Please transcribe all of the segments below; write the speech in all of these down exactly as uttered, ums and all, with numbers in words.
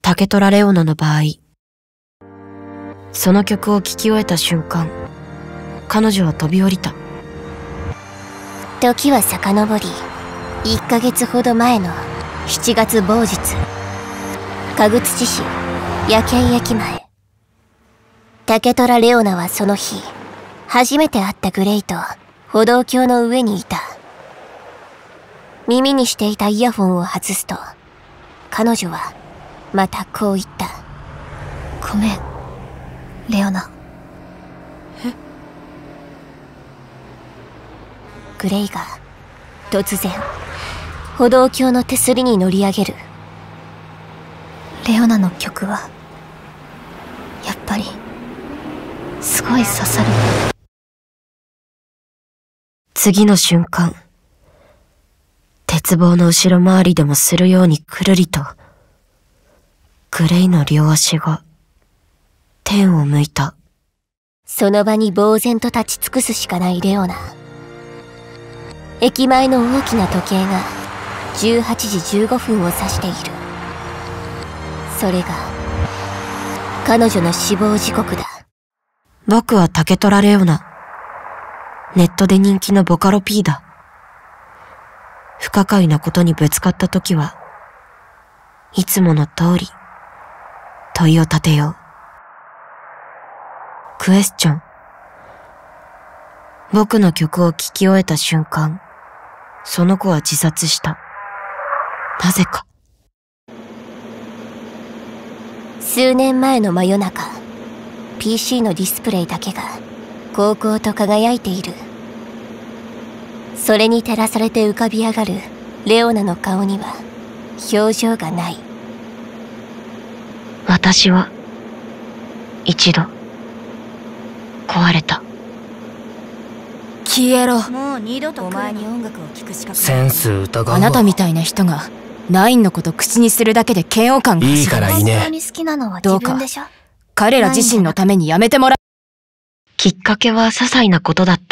竹虎レオナの場合、その曲を聴き終えた瞬間、彼女は飛び降りた。 時は遡り、いっかげつほど前のしちがつ某日、鹿口市夜景駅前。竹虎レオナはその日、初めて会ったグレイと歩道橋の上にいた。耳にしていたイヤホンを外すと、彼女はまたこう言った。 ごめん、レオナ。 え？ グレイが突然歩道橋の手すりに乗り上げる。 レオナの曲はやっぱりすごい刺さる。 次の瞬間、鉄棒の後ろ回りでもするようにくるりと、グレイの両足が天を向いた。 その場に呆然と立ち尽くすしかないレオナ。駅前の大きな時計がじゅうはちじじゅうごふんを指している。それが彼女の死亡時刻だ。 僕は竹虎レオナ。ネットで人気のボカロ P だ。不可解なことにぶつかった時は、いつもの通り問いを立てよう。クエスチョン。僕の曲を聴き終えた瞬間、その子は自殺した。なぜか。 数年前の真夜中、ピーシー のディスプレイだけが煌々と輝いている。それに照らされて浮かび上がるレオナの顔には表情がない。 私は一度壊れた。 消えろ。 もう二度とお前に音楽を聴く資格センス疑うわ。 あなたみたいな人がナインのこと口にするだけで嫌悪感がいいからいいね。 本当に好きなのは自分でしょ。 彼ら自身のためにやめてもらう。 きっかけは些細なことだった。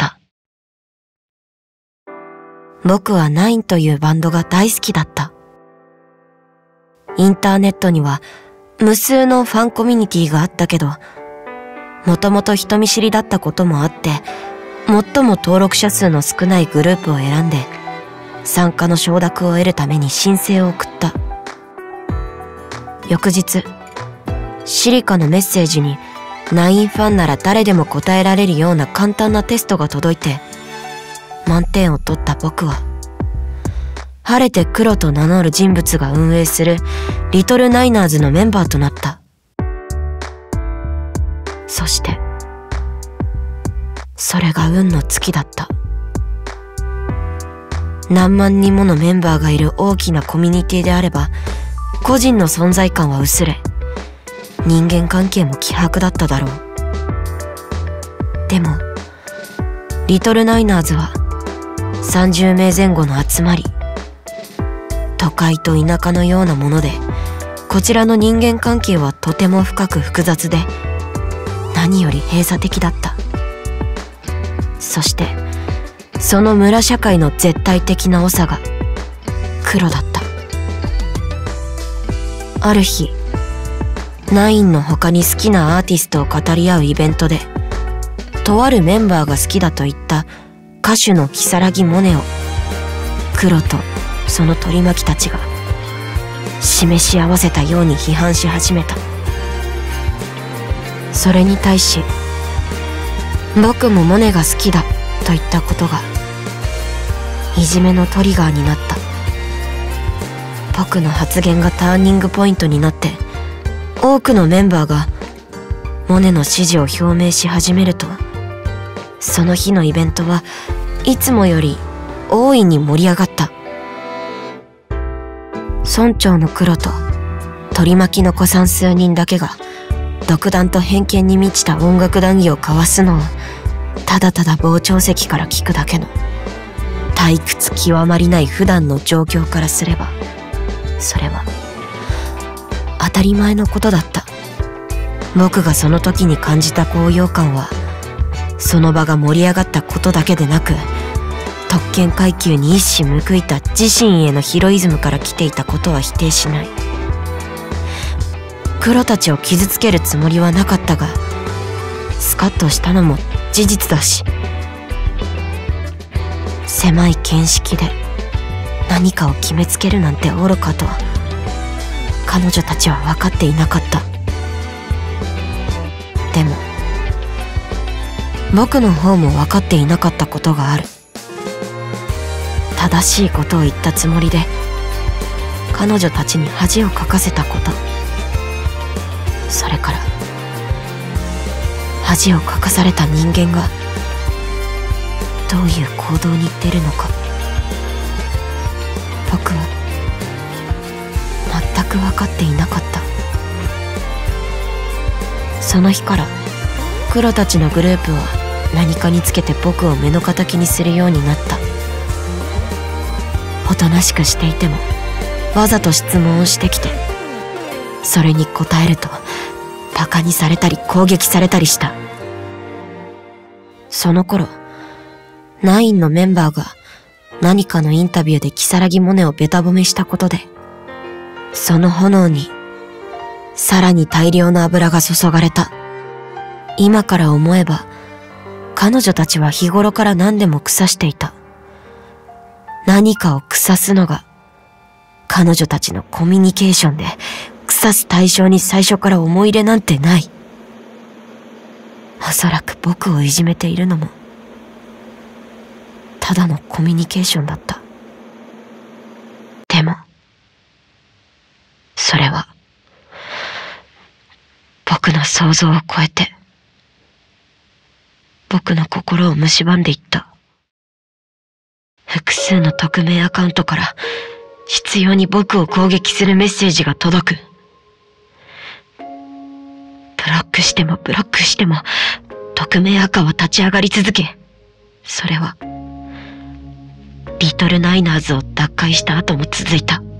僕はナインというバンドが大好きだった。インターネットには無数のファンコミュニティがあったけど、もともと人見知りだったこともあって、最も登録者数の少ないグループを選んで、参加の承諾を得るために申請を送った。翌日、シリカのメッセージに、ナインファンなら誰でも答えられるような簡単なテストが届いて、満点を取った僕は、晴れて黒と名乗る人物が運営するリトルナイナーズのメンバーとなった。そして、それが運の尽きだった。何万人ものメンバーがいる大きなコミュニティであれば、個人の存在感は薄れ、人間関係も希薄だっただろう。でも、リトルナイナーズはさんじゅうめいぜん後の集まり。都会と田舎のようなもので、こちらの人間関係はとても深く複雑で、何より閉鎖的だった。そして、その村社会の絶対的な長が黒だった。ある日、ナインの他に好きなアーティストを語り合うイベントで、とあるメンバーが好きだと言った歌手の如月モネを、黒とその取り巻きたちが示し合わせたように批判し始めた。それに対し、僕もモネが好きだと言ったことがいじめのトリガーになった。僕の発言がターニングポイントになって、多くのメンバーがモネの支持を表明し始めると、その日のイベントはいつもより大いに盛り上がった。村長の黒と取り巻きの子さん数人だけが独断と偏見に満ちた音楽談義を交わすのをただただ傍聴席から聞くだけの退屈極まりない普段の状況からすれば、それは当たり前のことだった。僕がその時に感じた高揚感は、その場が盛り上がったことだけでなく、特権階級に一矢報いた自身へのヒロイズムから来ていたことは否定しない。 黒たちを傷つけるつもりはなかったが、スカッとしたのも事実だし、狭い見識で何かを決めつけるなんて愚かと彼女たちは分かっていなかった。でも僕の方も分かっていなかったことがある。正しいことを言ったつもりで彼女たちに恥をかかせたこと、それから恥をかかされた人間がどういう行動に出るのか、僕は全く分かっていなかった。その日から黒たちのグループは何かにつけて僕を目の敵にするようになった。おとなしくしていてもわざと質問をしてきて、それに答えるとバカにされたり攻撃されたりした。その頃ナインのメンバーが何かのインタビューで如月モネをベタ褒めしたことで、その炎にさらに大量の油が注がれた。今から思えば彼女たちは日頃から何でも腐していた。何かを腐すのが彼女たちのコミュニケーションで、腐す対象に最初から思い入れなんてない。おそらく僕をいじめているのもただのコミュニケーションだった。でもそれは僕の想像を超えて僕の心を蝕んでいった。複数の匿名アカウントから執拗に僕を攻撃するメッセージが届く。ブロックしてもブロックしても匿名アカは立ち上がり続け、それはリトルナイナーズを奪回した後も続いた。